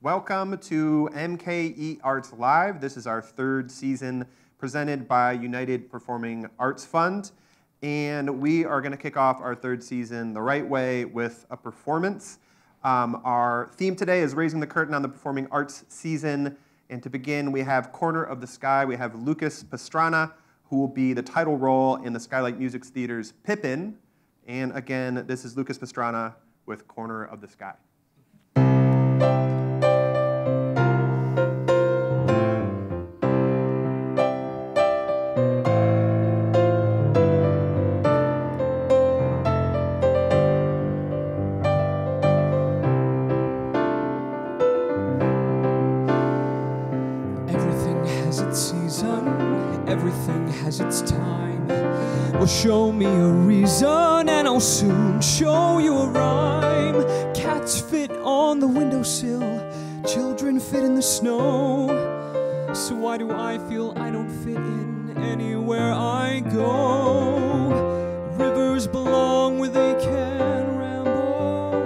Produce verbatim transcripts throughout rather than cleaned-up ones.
Welcome to M K E Arts Live. This is our third season presented by United Performing Arts Fund. And we are going to kick off our third season the right way with a performance. Um, our theme today is Raising the Curtain on the Performing Arts season. And to begin, we have Corner of the Sky. We have Lucas Pastrana, who will be the title role in the Skylight Music Theater's Pippin. And again, this is Lucas Pastrana with Corner of the Sky. Everything has its time. Well, show me a reason and I'll soon show you a rhyme. Cats fit on the windowsill, children fit in the snow. So why do I feel I don't fit in anywhere I go? Rivers belong where they can ramble.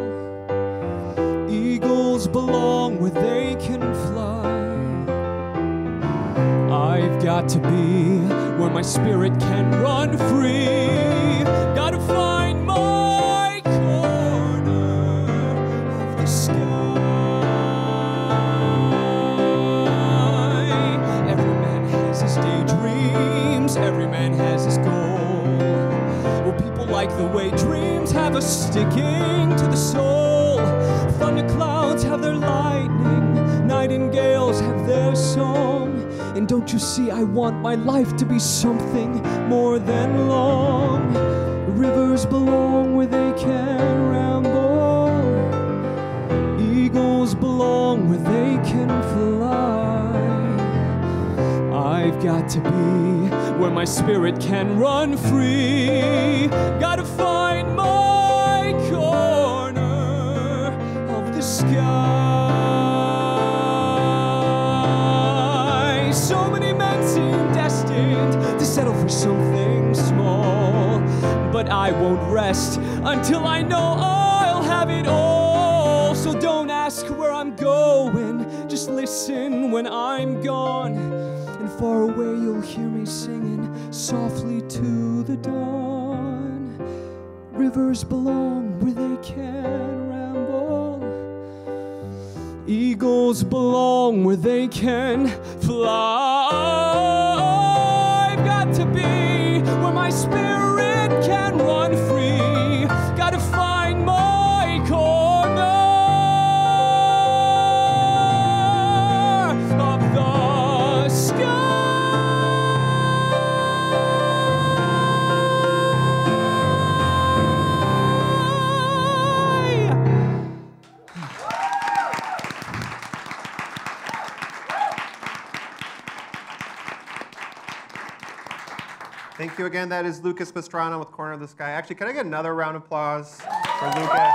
Eagles belong where they can fly. I've got to be where my spirit can run free. Gotta find my corner of the sky. Every man has his daydreams, every man has his goal. Well, people like the way dreams have us sticking to the soul. Thunderclouds have their lightning, nightingales have their song. And don't you see, I want my life to be something more than long. Rivers belong where they can ramble. Eagles belong where they can fly. I've got to be where my spirit can run free. Gotta find my corner of the sky. So many men seem destined to settle for something small, but I won't rest until I know I'll have it all. So don't ask where I'm going, just listen when I'm gone. And far away you'll hear me singing softly to the dawn. Rivers belong where they can ramble. Eagles belong where they can fly. I've got to be where my spirit can run free. Gotta find my corner of the sky. Thank you again. That is Lucas Pastrana with Corner of the Sky. Actually, can I get another round of applause for Lucas?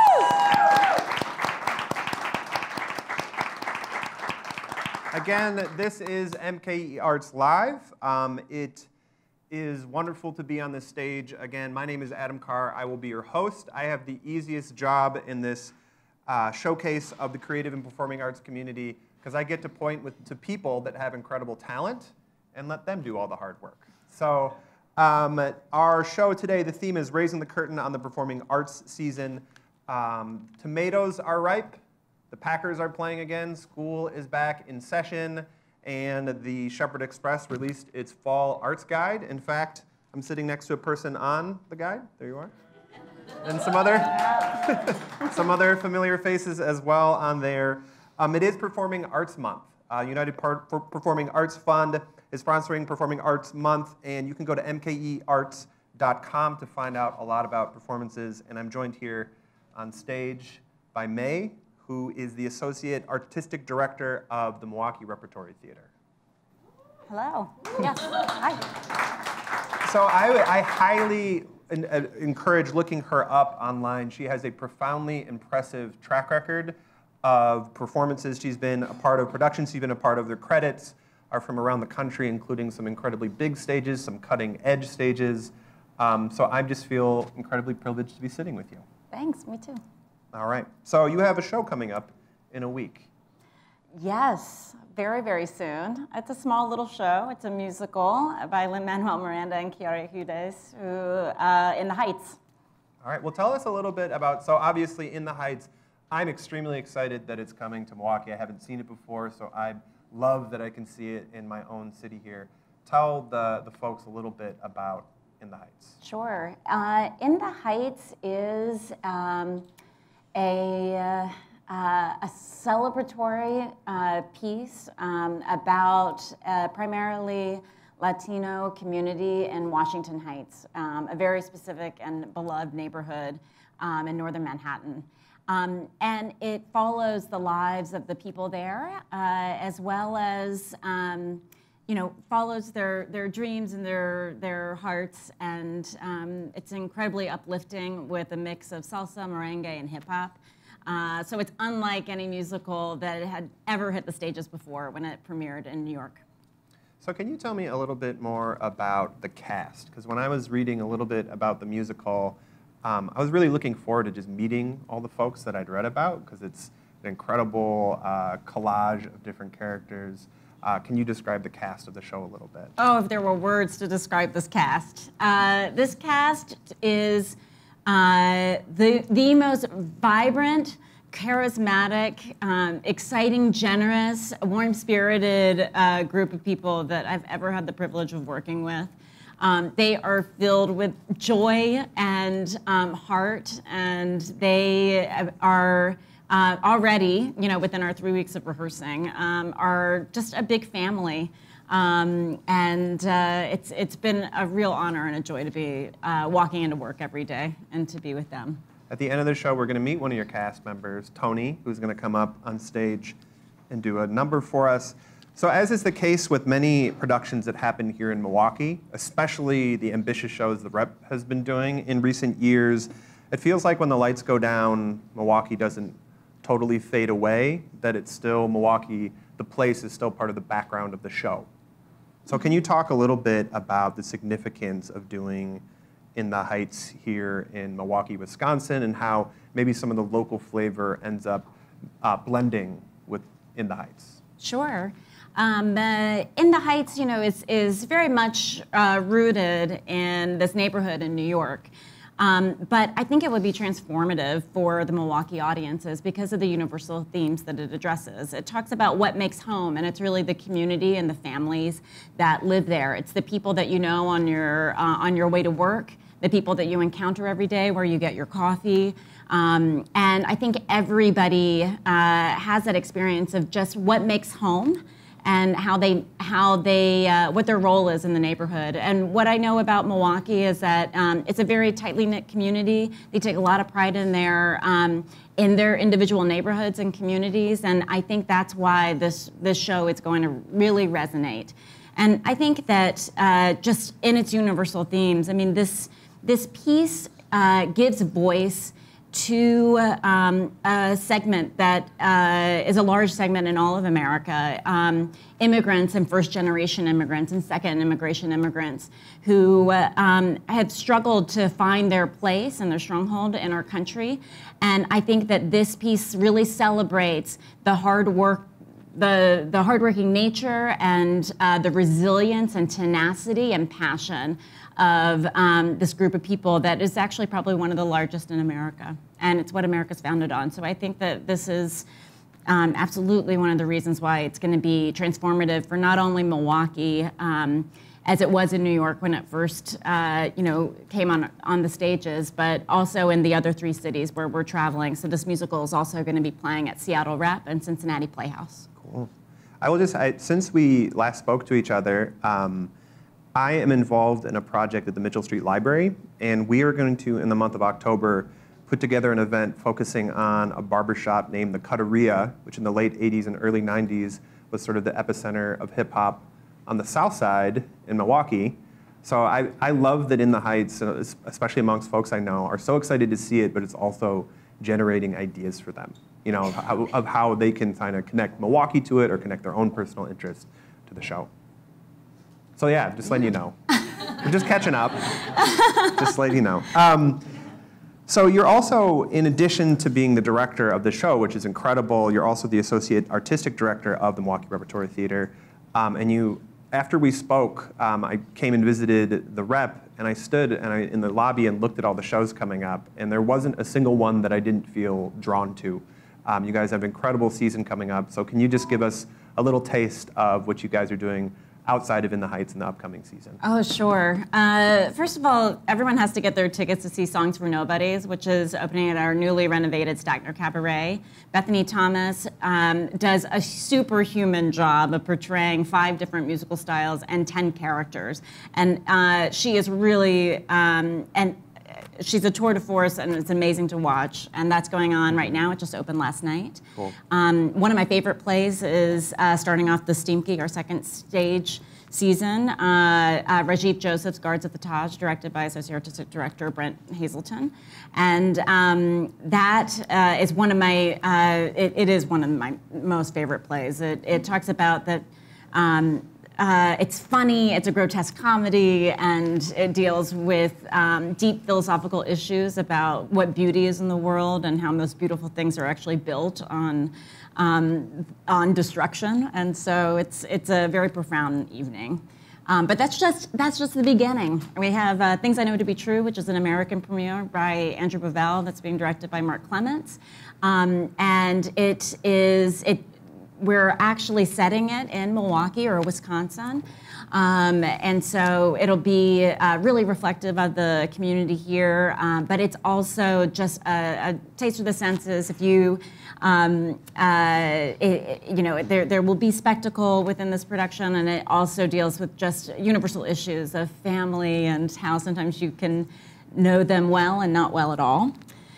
Again, this is M K E Arts Live. Um, it is wonderful to be on this stage. Again, my name is Adam Carr. I will be your host. I have the easiest job in this uh, showcase of the creative and performing arts community because I get to point with, to people that have incredible talent and let them do all the hard work. So. Um, our show today, the theme is Raising the Curtain on the Performing Arts season. Um, tomatoes are ripe. The Packers are playing again. School is back in session. And the Shepherd Express released its fall arts guide. In fact, I'm sitting next to a person on the guide. There you are. And some other, some other familiar faces as well on there. Um, it is Performing Arts Month. Uh, United Par for Performing Arts Fund is sponsoring Performing Arts Month, and you can go to M K E arts dot com to find out a lot about performances. And I'm joined here on stage by May, who is the Associate Artistic Director of the Milwaukee Repertory Theater. Hello. Yes. Hi. So I, I highly encourage looking her up online. She has a profoundly impressive track record of performances she's been a part of, productions she's been a part of. Their credits are from around the country, including some incredibly big stages, some cutting-edge stages. Um, so I just feel incredibly privileged to be sitting with you. Thanks, me too. All right. So you have a show coming up in a week. Yes, very, very soon. It's a small little show. It's a musical by Lin-Manuel Miranda and Chiroldes, who uh, in the Heights. All right, well, tell us a little bit about, so obviously In the Heights, I'm extremely excited that it's coming to Milwaukee. I haven't seen it before, so I love that I can see it in my own city here. Tell the, the folks a little bit about In the Heights. Sure. Uh, In the Heights is um, a, uh, uh, a celebratory uh, piece um, about uh, primarily Latino community in Washington Heights, um, a very specific and beloved neighborhood um, in northern Manhattan. Um, and it follows the lives of the people there, uh, as well as, um, you know, follows their, their dreams and their, their hearts. And um, it's incredibly uplifting with a mix of salsa, merengue, and hip hop. Uh, so it's unlike any musical that had ever hit the stages before when it premiered in New York. So can you tell me a little bit more about the cast? Because when I was reading a little bit about the musical, um, I was really looking forward to just meeting all the folks that I'd read about, because it's an incredible uh, collage of different characters. Uh, can you describe the cast of the show a little bit? Oh, if there were words to describe this cast. Uh, this cast is uh, the, the most vibrant, charismatic, um, exciting, generous, warm-spirited uh, group of people that I've ever had the privilege of working with. Um, they are filled with joy and um, heart, and they are uh, already, you know, within our three weeks of rehearsing, um, are just a big family. Um, and uh, it's, it's been a real honor and a joy to be uh, walking into work every day and to be with them. At the end of the show, we're going to meet one of your cast members, Tony, who's going to come up on stage and do a number for us. So as is the case with many productions that happen here in Milwaukee, especially the ambitious shows the Rep has been doing in recent years, it feels like when the lights go down, Milwaukee doesn't totally fade away, that it's still Milwaukee, the place is still part of the background of the show. So can you talk a little bit about the significance of doing In the Heights here in Milwaukee, Wisconsin, and how maybe some of the local flavor ends up uh, blending with In the Heights? Sure. Um, uh, In the Heights, you know, is, is very much uh, rooted in this neighborhood in New York. Um, but I think it would be transformative for the Milwaukee audiences because of the universal themes that it addresses. It talks about what makes home, and it's really the community and the families that live there. It's the people that you know on your, uh, on your way to work, the people that you encounter every day where you get your coffee. Um, and I think everybody uh, has that experience of just what makes home and how they, how they, uh, what their role is in the neighborhood. And what I know about Milwaukee is that um, it's a very tightly knit community. They take a lot of pride in their, um, in their individual neighborhoods and communities, and I think that's why this, this show is going to really resonate. And I think that uh, just in its universal themes, I mean, this, this piece uh, gives voice to um, a segment that uh, is a large segment in all of America, um, immigrants and first-generation immigrants and second-immigration immigrants who uh, um, have struggled to find their place and their stronghold in our country. And I think that this piece really celebrates the hard work, the, the hardworking nature and uh, the resilience and tenacity and passion of um, this group of people that is actually probably one of the largest in America. And it's what America's founded on. So I think that this is um, absolutely one of the reasons why it's going to be transformative for not only Milwaukee, um, as it was in New York when it first uh, you know, came on, on the stages, but also in the other three cities where we're traveling. So this musical is also going to be playing at Seattle Rep and Cincinnati Playhouse. Cool. I will just, I, since we last spoke to each other, um, I am involved in a project at the Mitchell Street Library, and we are going to, in the month of October, put together an event focusing on a barbershop named the Cutteria, which in the late eighties and early nineties was sort of the epicenter of hip-hop on the south side in Milwaukee. So I, I love that In the Heights, especially amongst folks I know, are so excited to see it, but it's also generating ideas for them, you know, of how, of how they can kind of connect Milwaukee to it or connect their own personal interest to the show. So yeah, just letting you know. We're just catching up. Just letting you know. Um, So you're also, in addition to being the director of the show, which is incredible, you're also the associate artistic director of the Milwaukee Repertory Theater. Um, and you, after we spoke, um, I came and visited the rep, and I stood and I, in the lobby and looked at all the shows coming up, and there wasn't a single one that I didn't feel drawn to. Um, you guys have an incredible season coming up, so can you just give us a little taste of what you guys are doing outside of In the Heights in the upcoming season? Oh, sure. Uh, first of all, everyone has to get their tickets to see Songs for Nobodies, which is opening at our newly renovated Stagner Cabaret. Bethany Thomas um, does a superhuman job of portraying five different musical styles and ten characters. And uh, she is really, um, and she's a tour de force, and it's amazing to watch. And that's going on right now. It just opened last night. Cool. Um, one of my favorite plays is uh, starting off the Steamkey, our second stage season. Uh, uh, Rajiv Joseph's Guards at the Taj, directed by Associate Artistic Director Brent Hazelton. And um, that uh, is one of my, uh, it, it is one of my most favorite plays. It, it talks about that, um, Uh, it's funny, it's a grotesque comedy, and it deals with um, deep philosophical issues about what beauty is in the world and how most beautiful things are actually built on, um, on destruction. And so it's, it's a very profound evening. Um, but that's just, that's just the beginning. We have uh, Things I Know to Be True, which is an American premiere by Andrew Bovell that's being directed by Mark Clements. Um, and it is, it, we're actually setting it in Milwaukee or Wisconsin. Um, and so it'll be uh, really reflective of the community here, um, but it's also just a, a taste of the senses. If you, um, uh, it, you know, there, there will be spectacle within this production, and it also deals with just universal issues of family and how sometimes you can know them well and not well at all.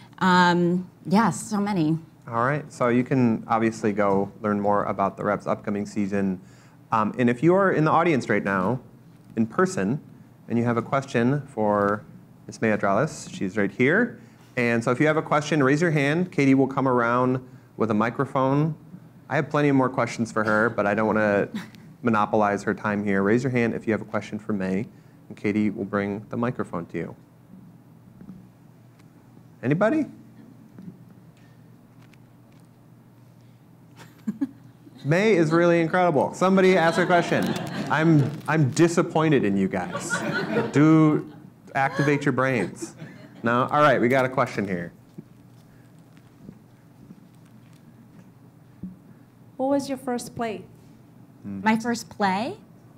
Um, yes, so many. All right, so you can obviously go learn more about the Rep's upcoming season. Um, and if you are in the audience right now, in person, and you have a question for Miz May Adrales, she's right here. And so if you have a question, raise your hand. Katie will come around with a microphone. I have plenty of more questions for her, but I don't want to monopolize her time here. Raise your hand if you have a question for May, and Katie will bring the microphone to you. Anybody? May is really incredible. Somebody ask a question. I'm, I'm disappointed in you guys. Do activate your brains. No? All right, we got a question here. What was your first play? My first play?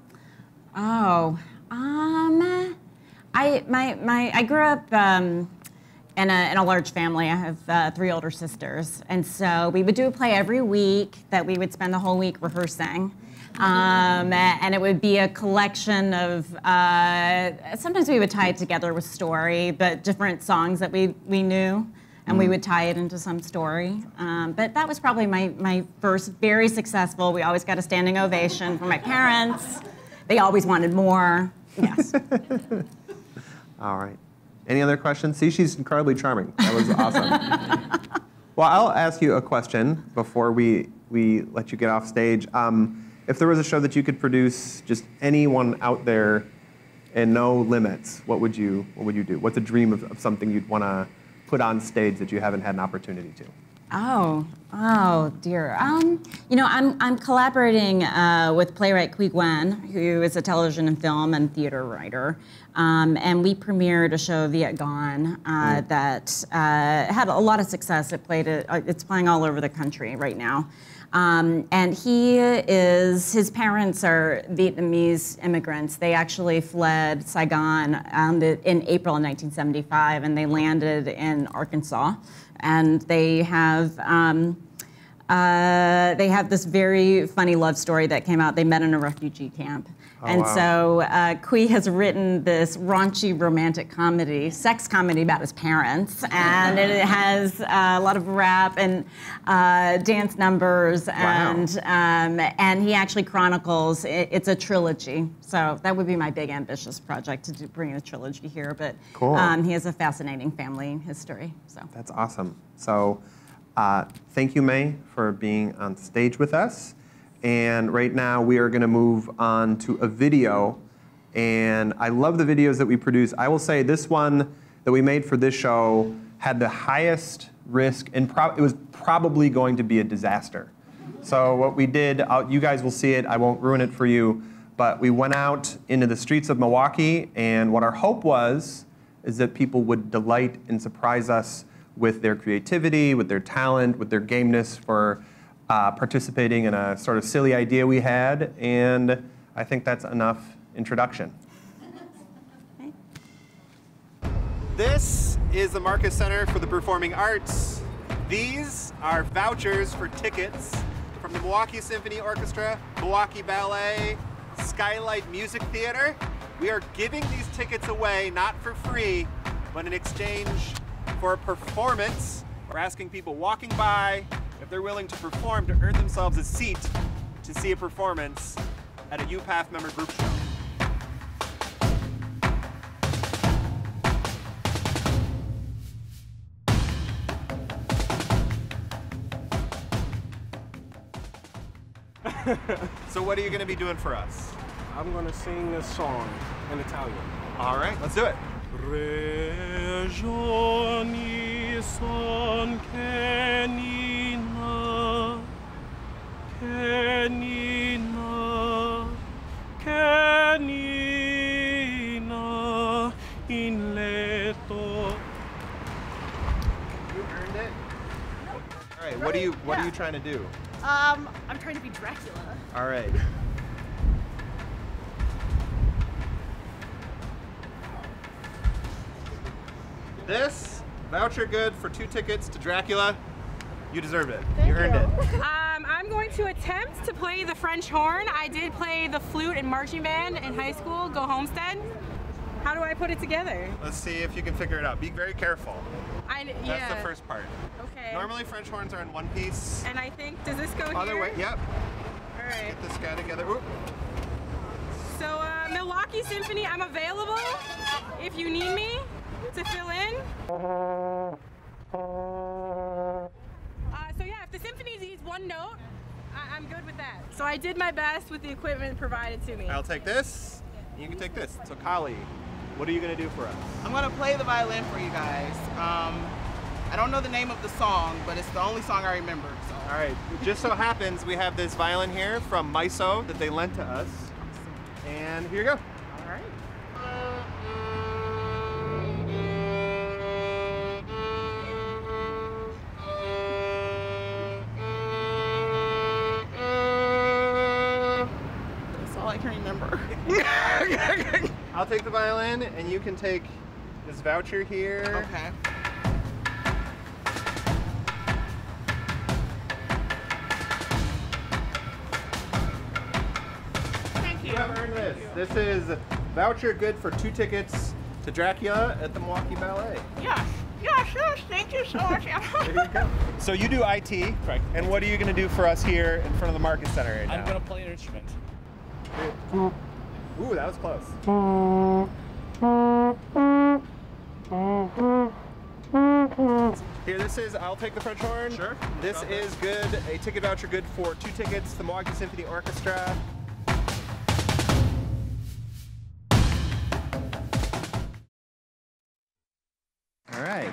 Oh, um, I, my, my, I grew up um, in a, in a large family. I have uh, three older sisters. And so we would do a play every week that we would spend the whole week rehearsing. Um, and it would be a collection of, uh, sometimes we would tie it together with story, but different songs that we, we knew, and mm. we would tie it into some story. Um, but that was probably my, my first very successful. We always got a standing ovation from my parents. They always wanted more. Yes. All right. Any other questions? See, she's incredibly charming. That was awesome. Well, I'll ask you a question before we, we let you get off stage. Um, if there was a show that you could produce, just anyone out there and no limits, what would you, what would you do? What's a dream of, of something you'd want to put on stage that you haven't had an opportunity to? Oh, oh dear. Um, you know, I'm, I'm collaborating uh, with playwright Qui Gwen, who is a television and film and theater writer. Um, and we premiered a show, Viet Gone, uh, mm. that uh, had a lot of success. It played, it, it's playing all over the country right now. Um, and he is, his parents are Vietnamese immigrants. They actually fled Saigon um, the, in April of nineteen seventy-five, and they landed in Arkansas. And they have, um, uh, they have this very funny love story that came out. They met in a refugee camp. Oh, and wow. so uh, Qui has written this raunchy romantic comedy, sex comedy about his parents, and it has uh, a lot of rap and uh, dance numbers, and wow. um, and he actually chronicles. It, it's a trilogy, so that would be my big ambitious project to do, bring a trilogy here. But cool. um, he has a fascinating family history. So that's awesome. So uh, thank you, May, for being on stage with us. And right now we are going to move on to a video. And I love the videos that we produce. I will say this one that we made for this show had the highest risk, and pro it was probably going to be a disaster. So what we did, I'll, you guys will see it, I won't ruin it for you, but we went out into the streets of Milwaukee, and what our hope was is that people would delight and surprise us with their creativity, with their talent, with their gameness for uh, participating in a sort of silly idea we had, and I think that's enough introduction. This is the Marcus Center for the Performing Arts. These are vouchers for tickets from the Milwaukee Symphony Orchestra, Milwaukee Ballet, Skylight Music Theater. We are giving these tickets away, not for free, but in exchange for a performance. We're asking people walking by if they're willing to perform to earn themselves a seat to see a performance at a U P A F member group show. So what are you going to be doing for us? I'm going to sing a song in Italian. All right, let's do it. Regioni son canina, canina, canina in letto. You earned it. All right, what are you what Yeah. are you trying to do? Um, I'm trying to be Dracula. All right. This voucher good for two tickets to Dracula. You deserve it. Thank you earned you. it. Um, I'm going to attempt to play the French horn. I did play the flute and marching band in high school, Go Homestead. How do I put it together? Let's see if you can figure it out. Be very careful. I, That's yeah. the first part. Okay. Normally French horns are in one piece. And I think, does this go Other here? way, yep. All right. Get this guy together. Oop. So uh, Milwaukee Symphony, I'm available if you need me to fill in. Uh, so yeah, if the symphony needs one note, I I'm good with that. So I did my best with the equipment provided to me. I'll take this. You can take this. So Kali, what are you going to do for us? I'm gonna play the violin for you guys. Um, I don't know the name of the song, but it's the only song I remember. So. All right. It just so happens we have this violin here from MYSO that they lent to us. And here you go. All right. That's all I can remember. I'll take the violin, and you can take this voucher here. Okay. You have earned this. This is voucher good for two tickets to Dracula at the Milwaukee Ballet. Yes. Yes, yes. Thank you so much. There you go. So you do I T, Correct. and what are you going to do for us here in front of the Marcus Center right now? I'm going to play an instrument. Ooh, that was close. Here, this is, I'll take the French horn. Sure. This is good, a ticket voucher good for two tickets to the Milwaukee Symphony Orchestra. All right.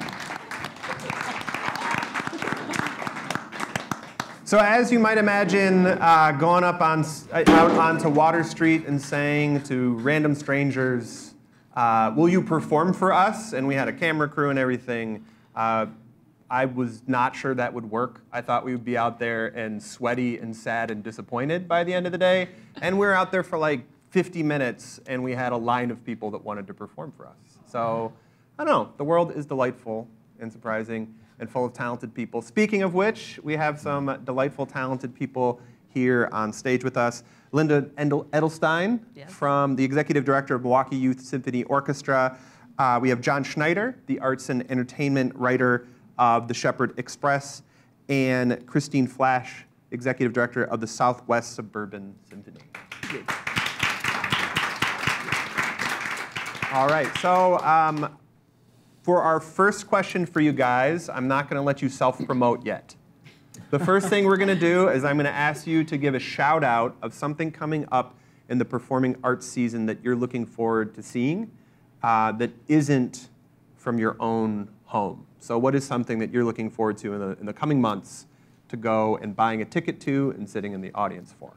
So as you might imagine, uh, going up on, out onto Water Street and saying to random strangers, uh, will you perform for us? And we had a camera crew and everything. Uh, I was not sure that would work. I thought we would be out there and sweaty and sad and disappointed by the end of the day. And we were out there for like fifty minutes, and we had a line of people that wanted to perform for us. So I don't know. The world is delightful and surprising and full of talented people. Speaking of which, we have some delightful, talented people here on stage with us. Linda Edelstein, Yes. from the Executive Director of Milwaukee Youth Symphony Orchestra. Uh, we have John Schneider, the Arts and Entertainment Writer of the Shepherd Express, and Christine Flasch, Executive Director of the Southwest Suburban Symphony. All right, so um, for our first question for you guys, I'm not going to let you self-promote yet. The first thing we're going to do is I'm going to ask you to give a shout out of something coming up in the performing arts season that you're looking forward to seeing uh, that isn't from your own home. So what is something that you're looking forward to in the, in the coming months to go and buying a ticket to and sitting in the audience for?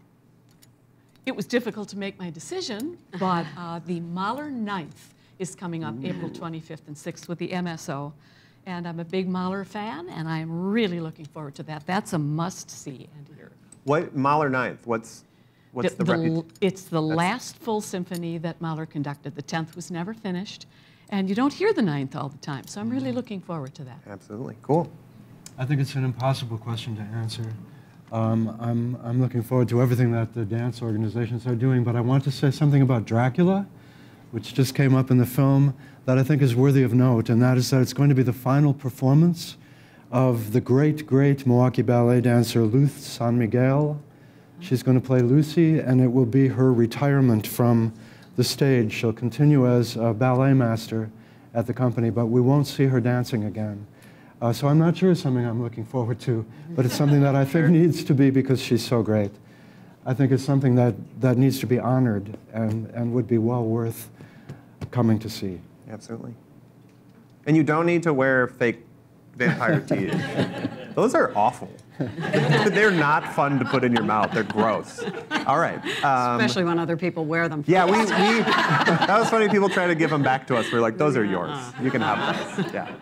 It was difficult to make my decision, but uh, the Mahler ninth is coming up Ooh. April twenty-fifth and sixth with the M S O. And I'm a big Mahler fan, and I'm really looking forward to that. That's a must-see and hear. What, Mahler ninth, what's, what's the, the, the It's the That's last full symphony that Mahler conducted. The tenth was never finished, and you don't hear the ninth all the time, so I'm really looking forward to that. Absolutely, cool. I think it's an impossible question to answer. Um, I'm, I'm looking forward to everything that the dance organizations are doing, but I want to say something about Dracula, which just came up in the film, that I think is worthy of note, and that is that it's going to be the final performance of the great, great Milwaukee ballet dancer Luth San Miguel. She's going to play Lucy, and it will be her retirement from the stage. She'll continue as a ballet master at the company, but we won't see her dancing again. Uh, so I'm not sure it's something I'm looking forward to, but it's something that I think needs to be because she's so great. I think it's something that, that needs to be honored and, and would be well worth coming to see. Absolutely. And you don't need to wear fake vampire teeth. Those are awful. They're not fun to put in your mouth. They're gross. All right. Um, Especially when other people wear them. Yeah, we, we, that was funny. People try to give them back to us. We're like, those are yours. You can have those. Yeah.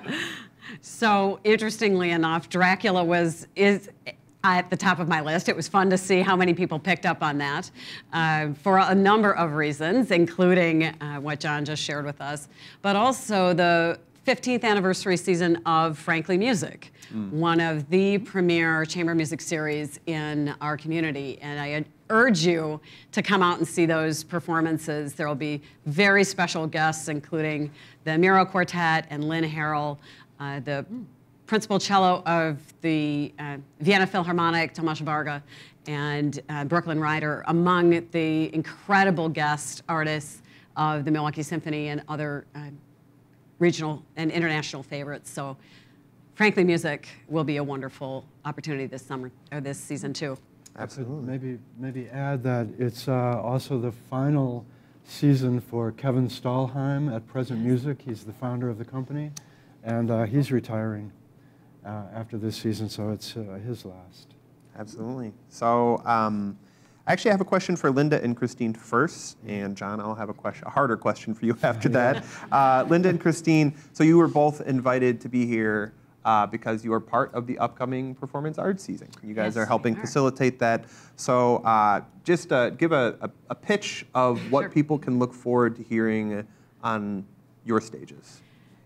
So interestingly enough, Dracula was, is at the top of my list. It was fun to see how many people picked up on that uh, for a number of reasons, including uh, what John just shared with us, but also the fifteenth anniversary season of Frankly Music, mm. one of the premier chamber music series in our community. And I urge you to come out and see those performances. There will be very special guests, including the Miro Quartet and Lynn Harrell, uh, the principal cello of the uh, Vienna Philharmonic, Tomasz Varga, and uh, Brooklyn Ryder, among the incredible guest artists of the Milwaukee Symphony and other uh, regional and international favorites. So Frankly Music will be a wonderful opportunity this summer, or this season too. Absolutely. Maybe, maybe add that it's uh, also the final season for Kevin Stahlheim at Present Music. He's the founder of the company, and uh, he's retiring uh, after this season, so it's uh, his last. Absolutely. So um, I actually have a question for Linda and Christine first, and John, I'll have a question, a harder question for you after that. Uh, Linda and Christine, so you were both invited to be here uh, because you are part of the upcoming performance arts season. You guys Yes, are helping we are. facilitate that. So uh, just uh, give a, a, a pitch of what Sure. people can look forward to hearing on your stages.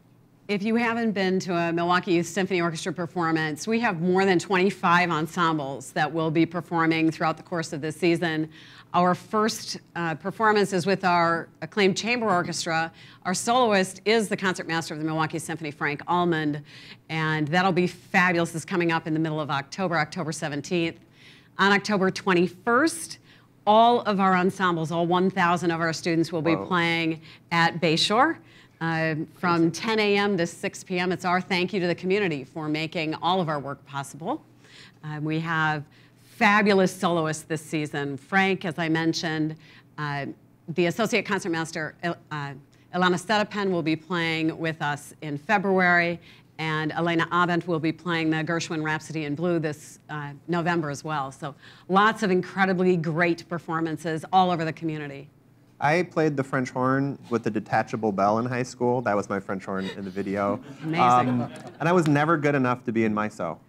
If you haven't been to a Milwaukee Youth Symphony Orchestra performance, we have more than twenty-five ensembles that will be performing throughout the course of this season. Our first uh, performance is with our acclaimed chamber orchestra. Our soloist is the concertmaster of the Milwaukee Symphony, Frank Almond, and that'll be fabulous. This is coming up in the middle of October, October seventeenth. On October twenty-first, all of our ensembles, all one thousand of our students will be Whoa. playing at Bayshore. Uh, from ten A M to six P M It's our thank you to the community for making all of our work possible. Uh, we have fabulous soloists this season. Frank, as I mentioned, uh, the Associate Concertmaster, uh, Ilana Stedepen will be playing with us in February, and Elena Abent will be playing the Gershwin Rhapsody in Blue this uh, November as well. So lots of incredibly great performances all over the community. I played the French horn with the detachable bell in high school. That was my French horn in the video. Amazing. Um, and I was never good enough to be in MYSO.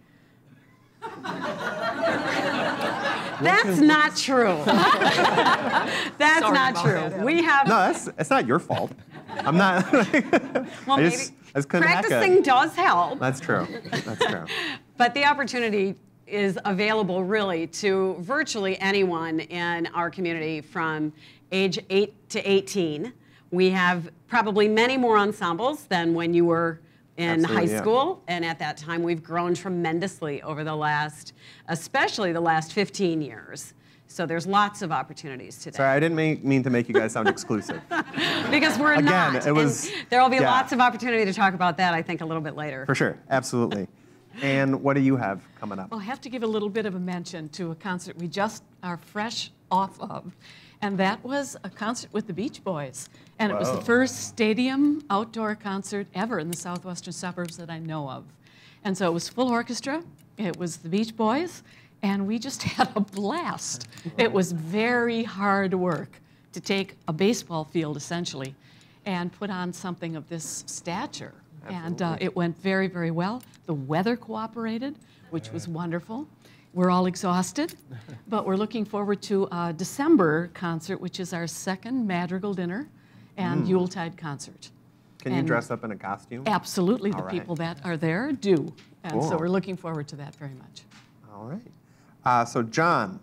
That's not true. That's Sorry not about true. that, Adam. We have No, that's it's not your fault. I'm not. well, I maybe just, I just couldn't hack it. practicing does help, That's true. That's true. but the opportunity is available really to virtually anyone in our community from age eight to eighteen. We have probably many more ensembles than when you were in Absolutely, high yeah. school, and at that time we've grown tremendously over the last, especially the last fifteen years. So there's lots of opportunities today. Sorry, I didn't mean, mean to make you guys sound exclusive. Because we're Again, not. it was- and there will be yeah. lots of opportunity to talk about that, I think, a little bit later. For sure, absolutely. And what do you have coming up? Well, I have to give a little bit of a mention to a concert we just are fresh off of, And that was a concert with the Beach Boys. And it was Wow. the first stadium outdoor concert ever in the southwestern suburbs that I know of. And so it was full orchestra. It was the Beach Boys. And we just had a blast. It was very hard work to take a baseball field, essentially, and put on something of this stature. Absolutely. And uh, it went very, very well. The weather cooperated, which was wonderful. We're all exhausted, but we're looking forward to a December concert, which is our second Madrigal dinner and Mm. Yuletide concert. Can you And dress up in a costume? Absolutely. All The right. people that are there do. And so Cool. we're looking forward to that very much. All right. Uh, so John,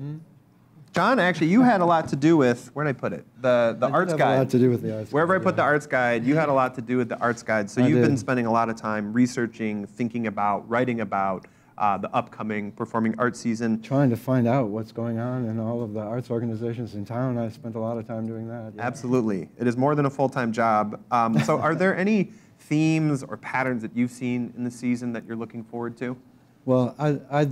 John, actually, you had a lot to do with, where did I put it? The the I did arts have guide. a lot to do with the arts Wherever guide, I put yeah. the arts guide, you had a lot to do with the arts guide. So I you've been did. spending a lot of time researching, thinking about, writing about uh, the upcoming performing arts season. Trying to find out what's going on in all of the arts organizations in town. I spent a lot of time doing that. yeah. Absolutely. It is more than a full-time job. Um, so are there any themes or patterns that you've seen in the season that you're looking forward to? Well, I, I,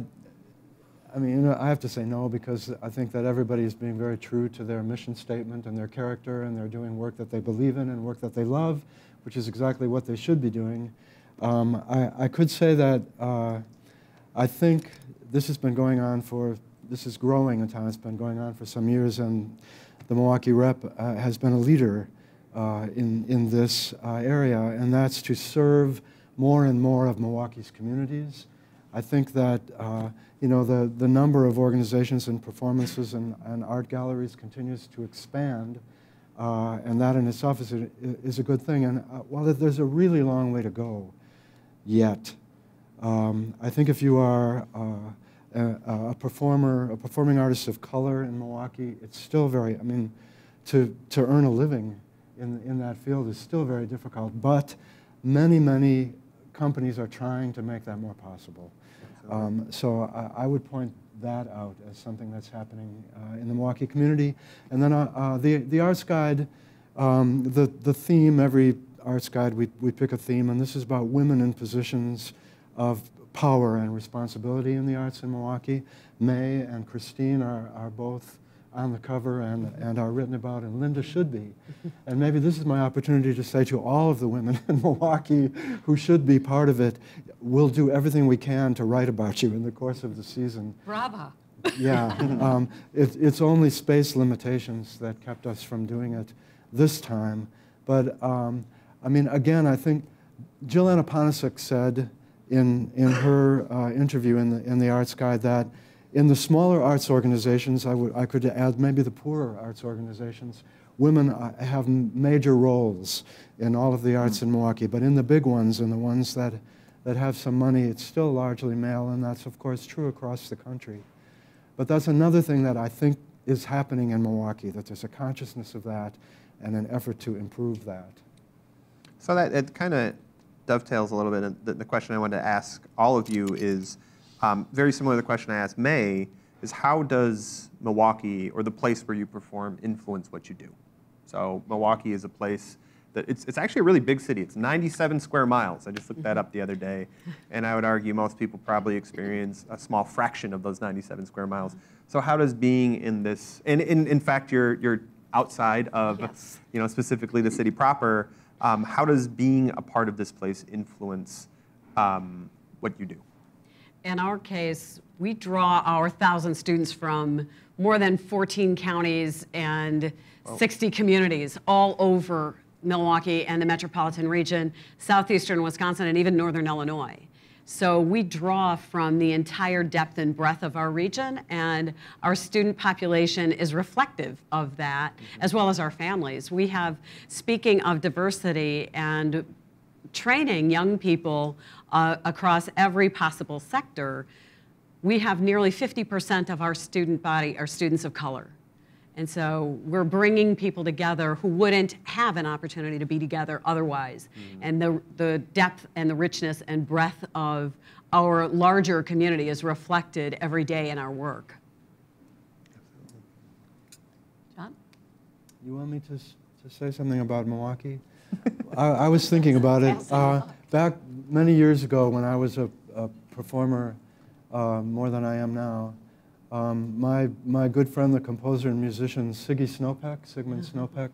I mean, you know, I have to say no, because I think that everybody is being very true to their mission statement and their character, and they're doing work that they believe in and work that they love, which is exactly what they should be doing. Um, I, I could say that uh, I think this has been going on for, this is growing in town. It's been going on for some years, and the Milwaukee Rep uh, has been a leader uh, in, in this uh, area, and that's to serve more and more of Milwaukee's communities. I think that uh, you know, the, the number of organizations and performances and, and art galleries continues to expand, uh, and that in itself is a, is a good thing. And uh, while there's a really long way to go yet, um, I think if you are uh, a, a performer, a performing artist of color in Milwaukee, it's still very, I mean, to, to earn a living in, in that field is still very difficult, but many, many companies are trying to make that more possible. Um, so I, I would point that out as something that's happening uh, in the Milwaukee community. And then uh, uh, the, the arts guide, um, the, the theme, every arts guide, we, we pick a theme, and this is about women in positions of power and responsibility in the arts in Milwaukee. May and Christine are, are both on the cover and, and are written about, and Linda should be. And maybe this is my opportunity to say to all of the women in Milwaukee who should be part of it, we'll do everything we can to write about you in the course of the season. Brava. Yeah, um, it, it's only space limitations that kept us from doing it this time. But um, I mean, again, I think Jill Anaponasek said in, in her uh, interview in the, in the Arts Guide that in the smaller arts organizations, I, would, I could add maybe the poorer arts organizations, women uh, have major roles in all of the arts in Milwaukee, but in the big ones and the ones that, that have some money, it's still largely male, and that's of course true across the country. But that's another thing that I think is happening in Milwaukee, that there's a consciousness of that and an effort to improve that. So that it kind of dovetails a little bit. The, the question I wanted to ask all of you is, Um, very similar to the question I asked May, is how does Milwaukee, or the place where you perform, influence what you do? So Milwaukee is a place that, it's, it's actually a really big city. It's ninety-seven square miles. I just looked that up the other day. And I would argue most people probably experience a small fraction of those ninety-seven square miles. So how does being in this, and in, in fact, you're, you're outside of, Yes. you know, specifically the city proper, um, how does being a part of this place influence um, what you do? In our case, we draw our thousand students from more than fourteen counties and Wow. sixty communities all over Milwaukee and the metropolitan region, southeastern Wisconsin, and even northern Illinois. So we draw from the entire depth and breadth of our region, and our student population is reflective of that, mm-hmm. as well as our families. We have, speaking of diversity and training young people uh, across every possible sector, we have nearly fifty percent of our student body are students of color. And so we're bringing people together who wouldn't have an opportunity to be together otherwise. Mm-hmm. And the, the depth and the richness and breadth of our larger community is reflected every day in our work. John? You want me to, to say something about Milwaukee? I, I was thinking about it. Uh, back many years ago when I was a, a performer, uh, more than I am now, Um, my, my good friend, the composer and musician Siggy Snopek, Sigmund Snopek,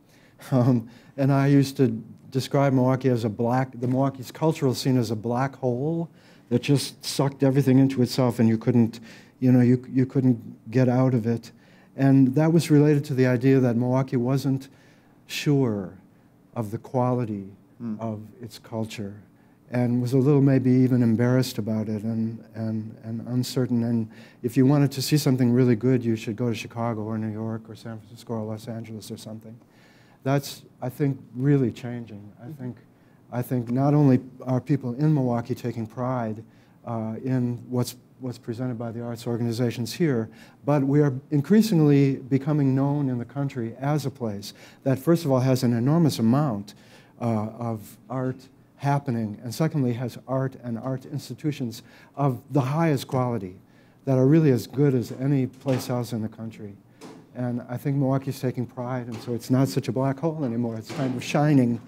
um, and I used to describe Milwaukee as a black, the Milwaukee's cultural scene as a black hole that just sucked everything into itself, and you couldn't, you know, you, you couldn't get out of it. And that was related to the idea that Milwaukee wasn't sure of the quality mm. of its culture, and was a little maybe even embarrassed about it and, and, and uncertain. And if you wanted to see something really good, you should go to Chicago or New York or San Francisco or Los Angeles or something. That's, I think, really changing. I think, I think not only are people in Milwaukee taking pride uh, in what's, what's presented by the arts organizations here, but we are increasingly becoming known in the country as a place that, first of all, has an enormous amount uh, of art happening, and secondly, has art and art institutions of the highest quality that are really as good as any place else in the country. And I think Milwaukee's taking pride, and so it's not such a black hole anymore. It's kind of shining.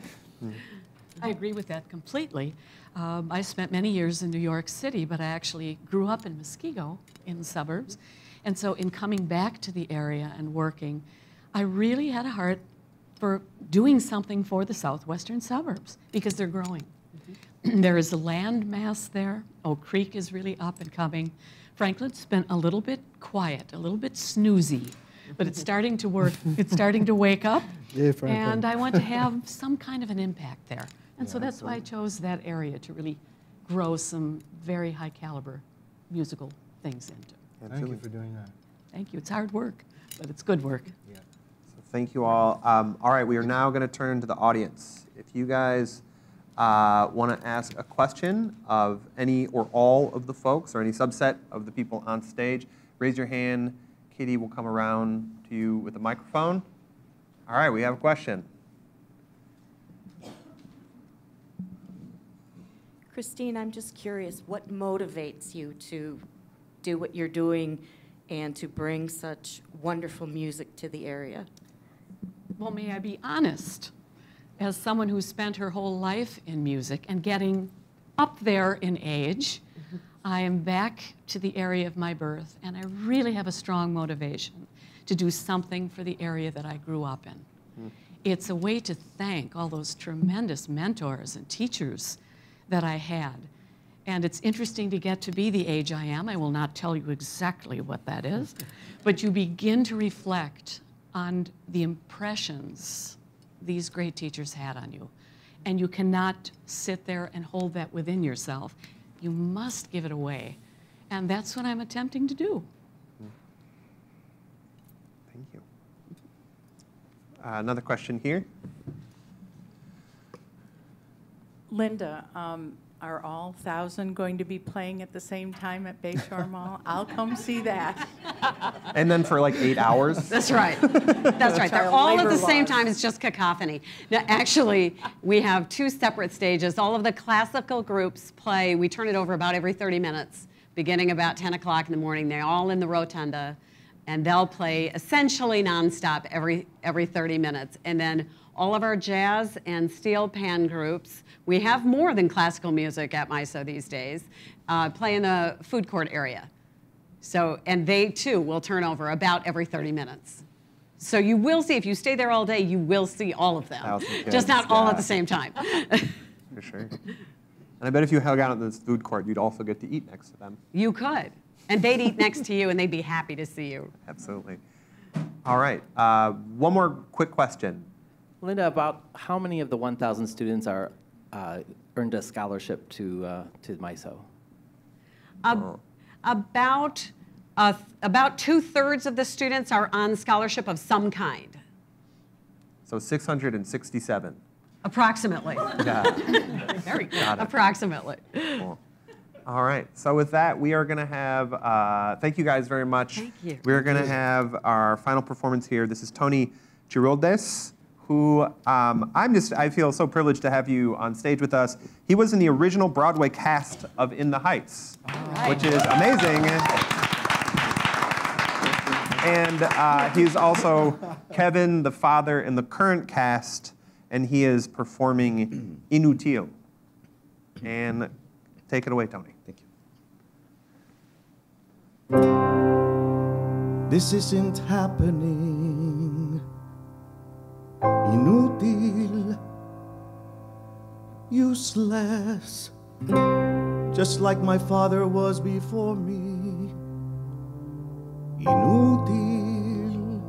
I agree with that completely. Um, I spent many years in New York City, but I actually grew up in Muskego in the suburbs. And so in coming back to the area and working, I really had a heart for doing something for the southwestern suburbs because they're growing. Mm-hmm. There is a land mass there. Oak Creek is really up and coming. Franklin's been a little bit quiet, a little bit snoozy, but it's starting to work. It's starting to wake up. Yeah, and I want to have some kind of an impact there. And yeah, so that's absolutely. why I chose that area to really grow some very high caliber musical things into. Thank you for doing that. Thank you. It's hard work, but it's good work. Yeah. So thank you all. Um, all right, we are now going to turn to the audience. If you guys uh, want to ask a question of any or all of the folks or any subset of the people on stage, raise your hand. Katie will come around to you with a microphone. All right, we have a question. Christine, I'm just curious, what motivates you to do what you're doing and to bring such wonderful music to the area? Well, may I be honest? As someone who spent her whole life in music and getting up there in age, mm-hmm. I am back to the area of my birth, and I really have a strong motivation to do something for the area that I grew up in. Mm. It's a way to thank all those tremendous mentors and teachers that I had. And it's interesting to get to be the age I am. I will not tell you exactly what that is, but you begin to reflect on the impressions these great teachers had on you. And you cannot sit there and hold that within yourself. You must give it away. And that's what I'm attempting to do. Thank you. Uh, another question here. Linda, um, are all thousand going to be playing at the same time at Bayshore Mall? I'll come see that. And then for like eight hours? That's right. That's right. They're all at the same time. It's just cacophony. Now, actually, we have two separate stages. All of the classical groups play. We turn it over about every thirty minutes, beginning about ten o'clock in the morning. They're all in the rotunda, and they'll play essentially nonstop every, every thirty minutes. And then all of our jazz and steel pan groups, we have more than classical music at MYSO these days, uh, play in the food court area. So, and they too will turn over about every thirty minutes. So you will see, if you stay there all day, you will see all of them. Just not all at the same time. For sure. And I bet if you hung out in this food court, you'd also get to eat next to them. You could. And they'd eat next to you, and they'd be happy to see you. Absolutely. All right. Uh, one more quick question. Linda, about how many of the one thousand students are uh, earned a scholarship to uh, to MYSO? Uh, about uh, about two thirds of the students are on scholarship of some kind. So six hundred sixty-seven. Approximately. Yeah. Very good. Approximately. Cool. All right. So with that, we are going to have. Uh, thank you guys very much. Thank you. We are going to have our final performance here. This is Tony Chiroldes, who um, I'm just, I feel so privileged to have you on stage with us. He was in the original Broadway cast of In the Heights, right. which is amazing. And uh, he's also Kevin, the father, in the current cast, and he is performing Inutile. And take it away, Tony. Thank you. this isn't happening. Inútil, useless, just like my father was before me. Inútil,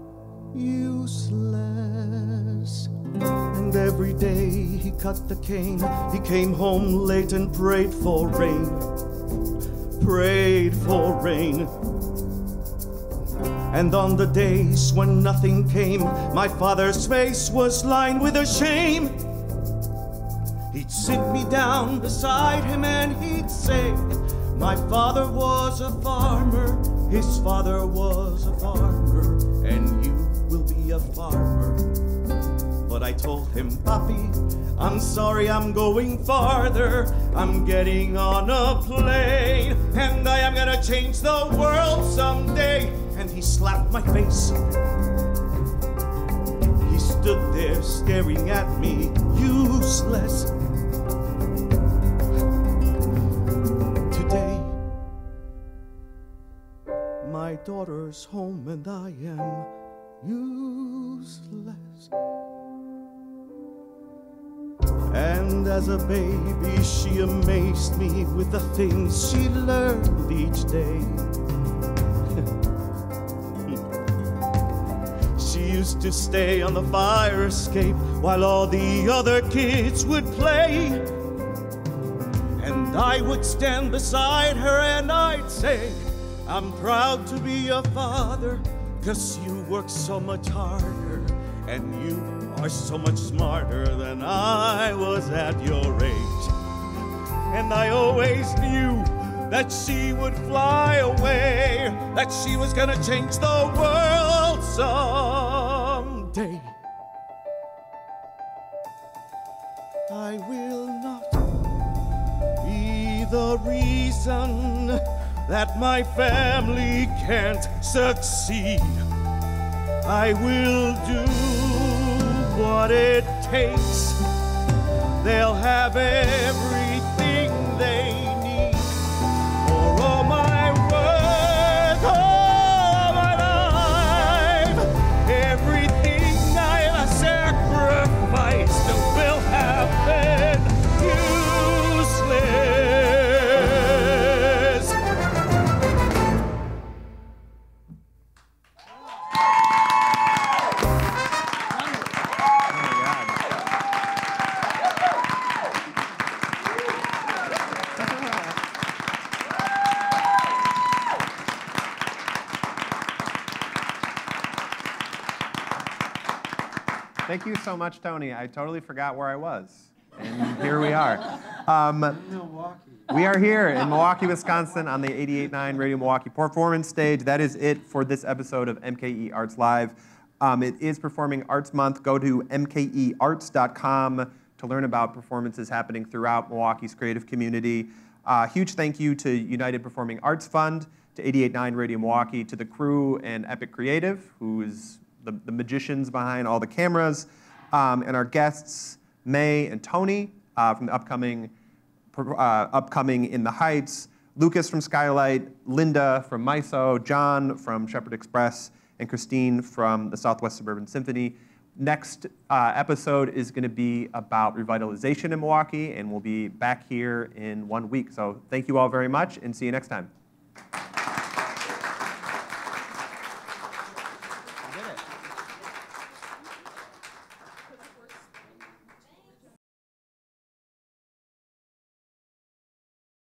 useless. And every day he cut the cane. He came home late and prayed for rain. Prayed for rain. And on the days when nothing came, my father's face was lined with a shame. He'd sit me down beside him and he'd say, my father was a farmer, his father was a farmer, and you will be a farmer. But I told him, Papi, I'm sorry, I'm going farther. I'm getting on a plane, and I am gonna change the world someday. And he slapped my face. He stood there staring at me, useless. Today, my daughter's home and I am useless. And as a baby, she amazed me with the things she learned each day. She used to stay on the fire escape while all the other kids would play. And I would stand beside her and I'd say, I'm proud to be your father, 'cause you work so much harder and you are so much smarter than I was at your age. And I always knew that she would fly away, that she was gonna change the world someday. I will not be the reason that my family can't succeed. I will do what it takes. They'll have everything they need. For all my work, all my life, everything I've sacrificed will have been useless. Thank you so much, Tony. I totally forgot where I was, and here we are. Um, Milwaukee. We are here in Milwaukee, Wisconsin on the eighty-eight point nine Radio Milwaukee performance stage. That is it for this episode of M K E Arts Live. Um, it is Performing Arts Month. Go to M K E arts dot com to learn about performances happening throughout Milwaukee's creative community. Uh, huge thank you to United Performing Arts Fund, to eighty-eight point nine Radio Milwaukee, to the crew and Epic Creative, who is the, the magicians behind all the cameras, um, and our guests, May and Tony, uh, from the upcoming, uh, upcoming In the Heights, Lucas from Skylight, Linda from MYSO, John from Shepherd Express, and Christine from the Southwest Suburban Symphony. Next uh, episode is going to be about revitalization in Milwaukee, and we'll be back here in one week. So thank you all very much, and see you next time.